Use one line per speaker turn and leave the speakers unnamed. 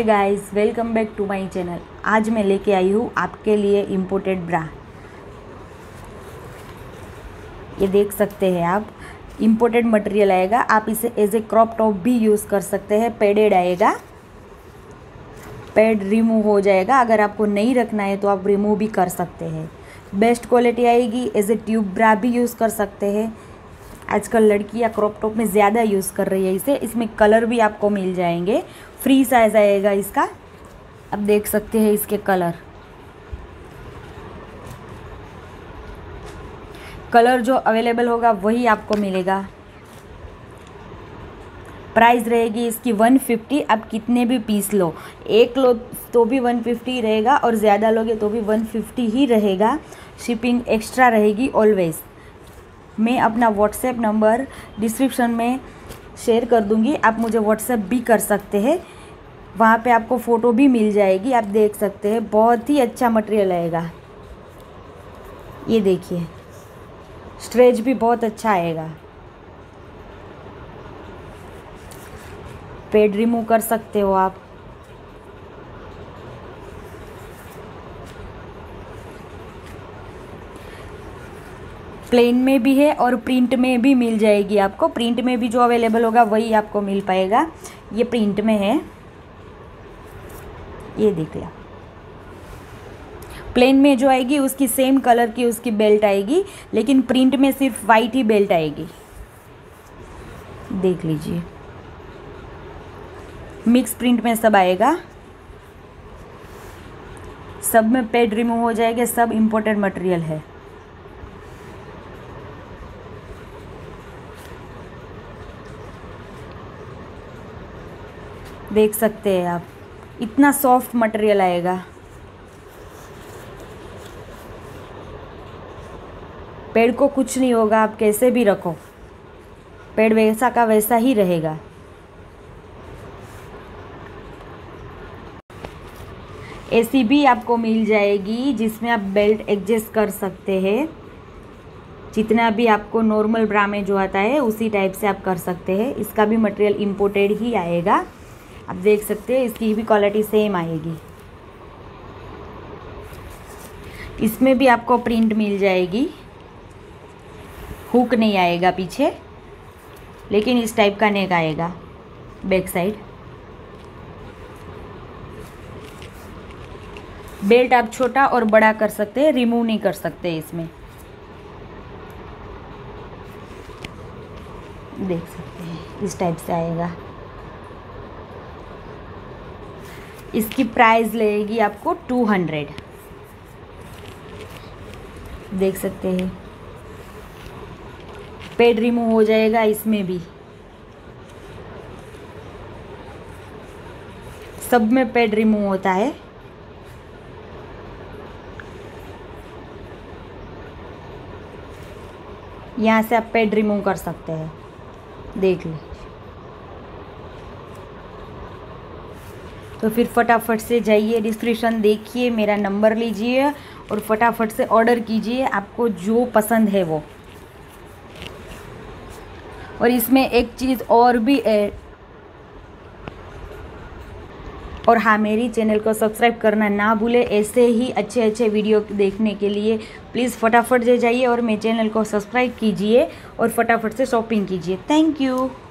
Guys, welcome back to my channel. आज मैं लेके आई हूँ आपके लिए इम्पोर्टेड ब्रा। ये देख सकते हैं आप, इम्पोर्टेड मटेरियल आएगा। आप इसे एज ए क्रॉप टॉप भी यूज़ कर सकते हैं। पैडेड आएगा, पैड रिमूव हो जाएगा। अगर आपको नहीं रखना है तो आप रिमूव भी कर सकते हैं। बेस्ट क्वालिटी आएगी। एज ए ट्यूब ब्रा भी यूज़ कर सकते हैं। आजकल लड़कियां क्रॉप टॉप में ज़्यादा यूज़ कर रही है इसे। इसमें कलर भी आपको मिल जाएंगे। फ्री साइज़ आएगा इसका। आप देख सकते हैं इसके कलर जो अवेलेबल होगा वही आपको मिलेगा। प्राइस रहेगी इसकी 150। आप कितने भी पीस लो, एक लो तो भी 150 रहेगा और ज़्यादा लोगे तो भी 150 ही रहेगा। शिपिंग एक्स्ट्रा रहेगी ऑलवेज़। मैं अपना व्हाट्सएप नंबर डिस्क्रिप्शन में शेयर कर दूंगी। आप मुझे व्हाट्सएप भी कर सकते हैं। वहाँ पे आपको फ़ोटो भी मिल जाएगी। आप देख सकते हैं, बहुत ही अच्छा मटेरियल आएगा। ये देखिए, स्ट्रेच भी बहुत अच्छा आएगा। पैड रिमूव कर सकते हो आप। प्लेन में भी है और प्रिंट में भी मिल जाएगी आपको। प्रिंट में भी जो अवेलेबल होगा वही आपको मिल पाएगा। ये प्रिंट में है, ये देख लिया। प्लेन में जो आएगी उसकी सेम कलर की उसकी बेल्ट आएगी, लेकिन प्रिंट में सिर्फ वाइट ही बेल्ट आएगी। देख लीजिए, मिक्स प्रिंट में सब आएगा। सब में पैड रिमूव हो जाएगा। सब इम्पोर्टेड मटेरियल है। देख सकते हैं आप, इतना सॉफ्ट मटेरियल आएगा। पैड को कुछ नहीं होगा, आप कैसे भी रखो, पैड वैसा का वैसा ही रहेगा। ऐसी भी आपको मिल जाएगी जिसमें आप बेल्ट एडजस्ट कर सकते हैं। जितना भी आपको नॉर्मल ब्रा में जो आता है उसी टाइप से आप कर सकते हैं। इसका भी मटेरियल इम्पोर्टेड ही आएगा। आप देख सकते हैं, इसकी भी क्वालिटी सेम आएगी। इसमें भी आपको प्रिंट मिल जाएगी। हुक नहीं आएगा पीछे, लेकिन इस टाइप का नेक आएगा बैक साइड। बेल्ट आप छोटा और बड़ा कर सकते हैं, रिमूव नहीं कर सकते इसमें। देख सकते हैं, इस टाइप से आएगा। इसकी प्राइस लगेगी आपको 200। देख सकते हैं, पैड रिमूव हो जाएगा इसमें भी। सब में पैड रिमूव होता है। यहाँ से आप पैड रिमूव कर सकते हैं। देख लीजिए। तो फिर फटाफट से जाइए, डिस्क्रिप्शन देखिए, मेरा नंबर लीजिए और फटाफट से ऑर्डर कीजिए आपको जो पसंद है वो। और इसमें एक चीज़ और भी है, और हाँ, मेरी चैनल को सब्सक्राइब करना ना भूले। ऐसे ही अच्छे अच्छे वीडियो देखने के लिए प्लीज़ फटाफट से जाइए और मेरे चैनल को सब्सक्राइब कीजिए और फटाफट से शॉपिंग कीजिए। Thank you.